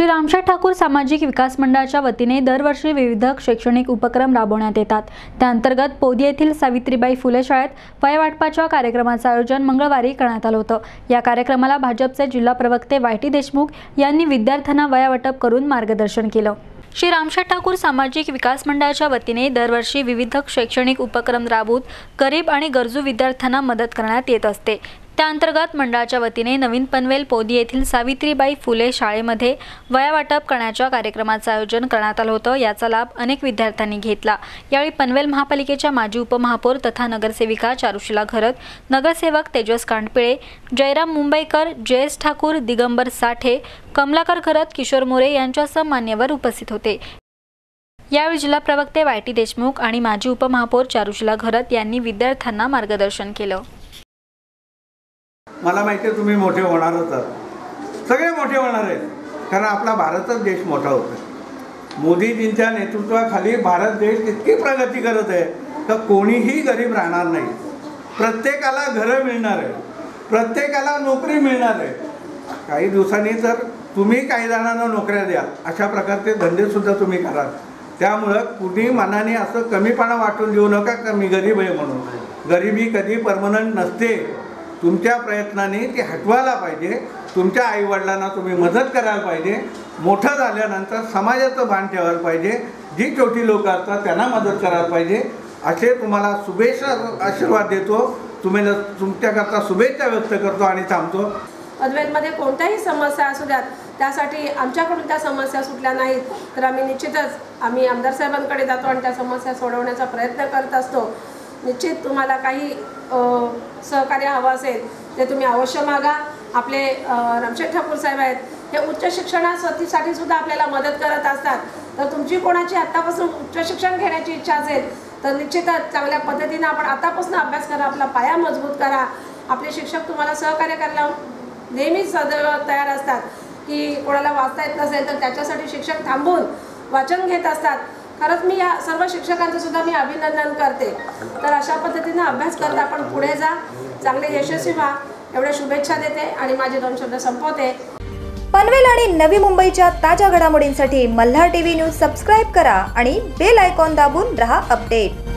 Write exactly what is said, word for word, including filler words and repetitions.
श्री रामशेठ ठाकूर सामाजिक विकास मंडळाच्या वतीने दरवर्षी विविध शैक्षणिक उपक्रम राबवण्यात येतात। त्याअंतर्गत पोदी येथील सावित्रीबाई फुले शाळेत वयावाटपाच्या कार्यक्रमाचे आयोजन मंगळवारी करण्यात आले होते। या कार्यक्रमाला भाजपचे जिल्हा प्रवक्ते वाय टी देशमुख यांनी विद्यार्थ्यांना वयावाटप करून मार्गदर्शन केले। श्री रामशेठ ठाकूर सामाजिक विकास मंडळाच्या वतीने दरवर्षी विविध शैक्षणिक उपक्रम राबवून गरीब आणि गरजू विद्यार्थ्यांना मदत करण्यात येत असते। त्याअंतर्गत मंडळाच्या वतीने नवीन पनवेल पोदी येथील सावित्रीबाई फुले शाळेमध्ये वयावाटप करण्याच्या कार्यक्रमाचे आयोजन करण्यात आले होते। याचा लाभ अनेक विद्यार्थ्यांनी घेतला। यावेळी पनवेल महापालिकेच्या माजी उपमहापौर तथा नगरसेविका चारुशीला घरत, नगरसेवक तेजस कांडपिळे, जयराम मुंबईकर, जयेश ठाकूर, दिगंबर साठे, कमलाकर घरत, किशोर मोरे यांच्यासह मान्यवर उपस्थित होते। यावेळी जिल्हा प्रवक्ते वाय टी देशमुख आणि माजी उपमहापौर चारुशीला घरत यांनी विद्यार्थ्यांना मार्गदर्शन केले। मला माहिती आहे तुम्ही मोठे होणारच आहात, सगळे मोठे होणार आहेत, कारण आपला भारतच देश मोठा होतो। मोदीजींच्या नेतृत्वाखाली भारत देश इतकी प्रगती करत आहे तर कोणीही गरीब राहणार नाही। प्रत्येकाला घरं मिळणार आहे, प्रत्येकाला नोकरी मिळणार आहे। काही दिवसांनी तर तुम्ही काही जणांना नोकऱ्या द्या, अशा प्रकारचे धंदेसुद्धा तुम्ही कराल। त्यामुळं कुणी मनाने असं कमीपणा वाटून देऊ नका का मी गरीब आहे म्हणून। गरिबी कधी परमनंट नसते। तुमच्या प्रयत्नाने ती हटवायला पाहिजे। तुमच्या आईवडिलांना तुम्ही मदत करायला पाहिजे। मोठं झाल्यानंतर समाजाचं भान ठेवायला पाहिजे। जी छोटी लोक असतात त्यांना मदत करायला पाहिजे। असे तुम्हाला शुभेच्छा आशीर्वाद देतो। तुम्ही तुमच्याकरता शुभेच्छा व्यक्त करतो आणि थांबतो। पनवेलमध्ये कोणत्याही समस्या असू द्यात, त्यासाठी आमच्याकडून त्या समस्या सुटल्या नाहीत तर आम्ही निश्चितच आम्ही आमदार साहेबांकडे जातो आणि त्या समस्या सोडवण्याचा प्रयत्न करत असतो। निश्चित तुम्हाला काही सहकार्य हवं असेल ते तुम्ही अवश्य मागा। आपले रामशेठ ठाकूर साहेब आहेत, हे उच्च शिक्षणासाठी सुद्धा आपल्याला मदत करत असतात। तर तुमची कोणाची आत्तापासून उच्च शिक्षण घेण्याची इच्छा असेल तर निश्चितच चांगल्या पद्धतीने आपण आतापासून अभ्यास करा, आपला पाया मजबूत करा। आपले शिक्षक तुम्हाला सहकार्य करायला नेहमीच सदैव तयार असतात की कोणाला वाचता येत नसेल तर त्याच्यासाठी शिक्षक थांबून वाचन घेत असतात। खरंच मी या सर्व शिक्षकांचं सुद्धा मी अभिनंदन करते। तर अशा पद्धतीने अभ्यास करता आपण पुढे जा, चांगले यशस्वी व्हा, एवढ्या शुभेच्छा देते आणि माझे दोन शब्द संपवते। पनवेल आणि नवी मुंबईच्या ताज्या घडामोडींसाठी मल्हार टीव्ही न्यूज सबस्क्राइब करा आणि बेल आयकॉन दाबून रहा अपडेट।